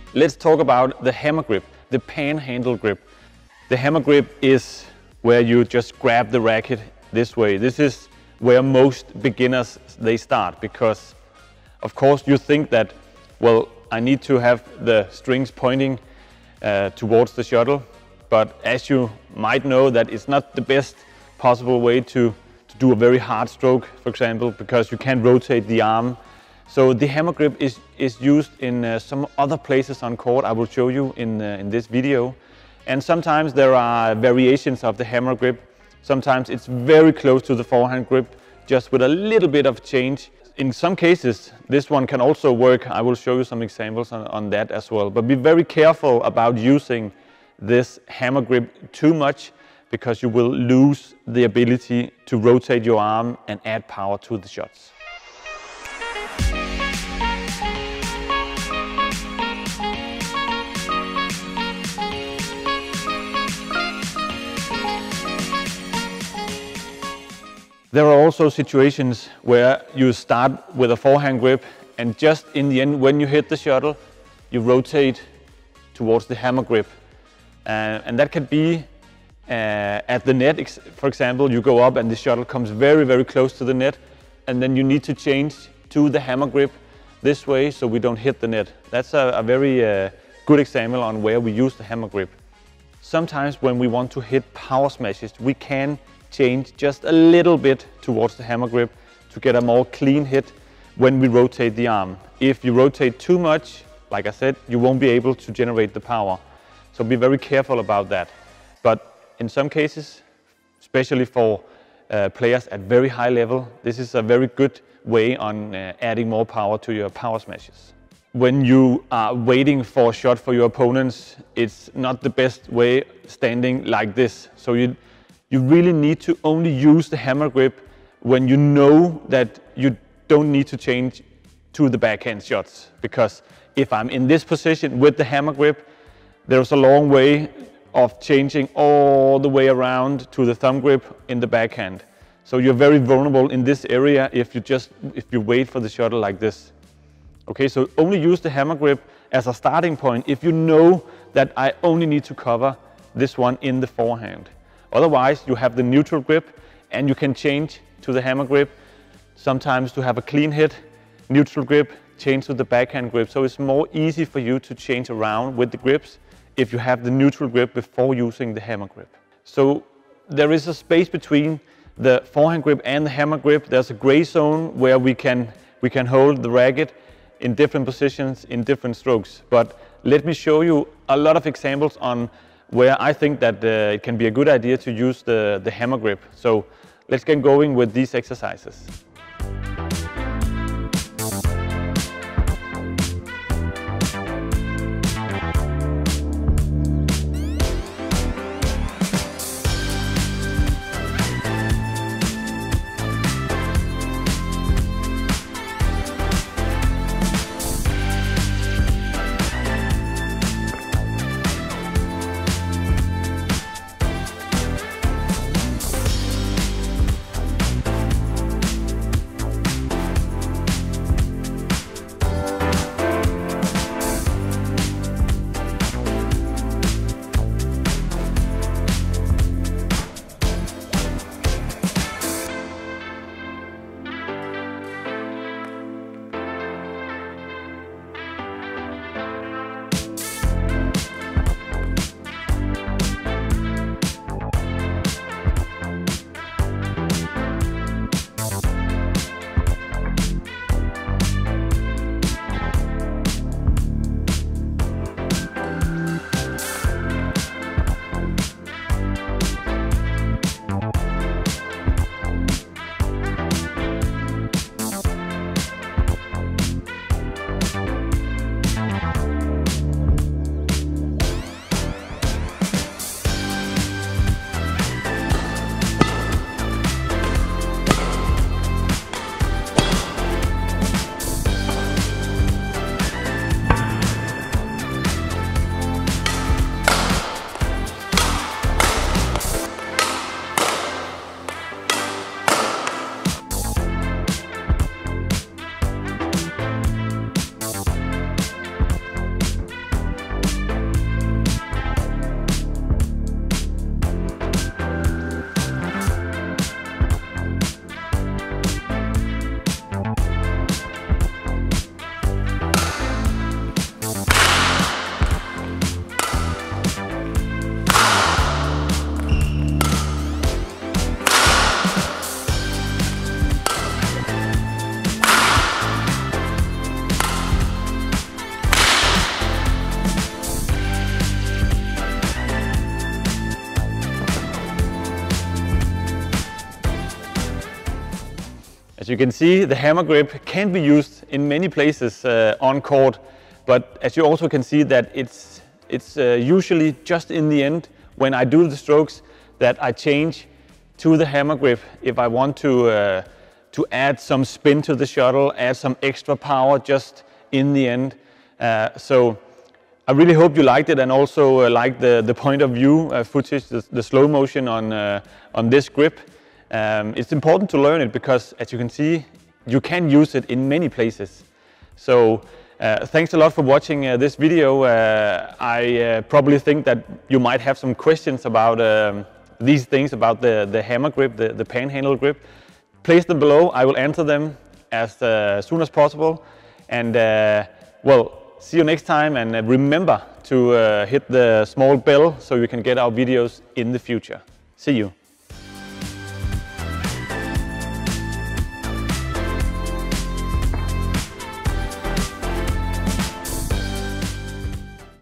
Let's talk about the hammer grip, the panhandle grip. The hammer grip is where you just grab the racket this way. This is where most beginners they start, because of course you think that, well, I need to have the strings pointing towards the shuttle, but as you might know, that it's not the best possible way to do a very hard stroke, for example, because you can't rotate the arm. So the hammer grip is used in some other places on court. I will show you in this video. And sometimes there are variations of the hammer grip. Sometimes it's very close to the forehand grip, just with a little bit of change. In some cases, this one can also work. I will show you some examples on that as well. But be very careful about using this hammer grip too much, because you will lose the ability to rotate your arm and add power to the shots. There are also situations where you start with a forehand grip, and just in the end, when you hit the shuttle, you rotate towards the hammer grip. And that can be at the net, for example. You go up and the shuttle comes very, very close to the net, and then you need to change to the hammer grip this way so we don't hit the net. That's a very good example on where we use the hammer grip. Sometimes when we want to hit power smashes, we can change just a little bit towards the hammer grip to get a more clean hit when we rotate the arm. If you rotate too much, like I said, you won't be able to generate the power. So be very careful about that. But in some cases, especially for players at very high level, this is a very good way on adding more power to your power smashes. When you are waiting for a shot for your opponents, it's not the best way standing like this. So you really need to only use the hammer grip when you know that you don't need to change to the backhand shots. Because if I'm in this position with the hammer grip, there's a long way of changing all the way around to the thumb grip in the backhand. So you're very vulnerable in this area if you wait for the shuttle like this. Okay, so only use the hammer grip as a starting point if you know that I only need to cover this one in the forehand. Otherwise, you have the neutral grip and you can change to the hammer grip. Sometimes to have a clean hit, neutral grip, change to the backhand grip. So it's more easy for you to change around with the grips if you have the neutral grip before using the hammer grip. So there is a space between the forehand grip and the hammer grip. There's a gray zone where we can hold the racket in different positions, in different strokes. But let me show you a lot of examples on where I think that it can be a good idea to use the hammer grip. So let's get going with these exercises. you can see, the hammer grip can be used in many places on court, but as you also can see that it's usually just in the end when I do the strokes that I change to the hammer grip if I want to add some spin to the shuttle, add some extra power just in the end. So I really hope you liked it, and also liked the point of view footage, the slow motion on this grip. It's important to learn it because, as you can see, you can use it in many places. So thanks a lot for watching this video. I probably think that you might have some questions about these things, about the hammer grip, the panhandle grip. Place them below. I will answer them as soon as possible. And well, see you next time, and remember to hit the small bell so you can get our videos in the future. See you.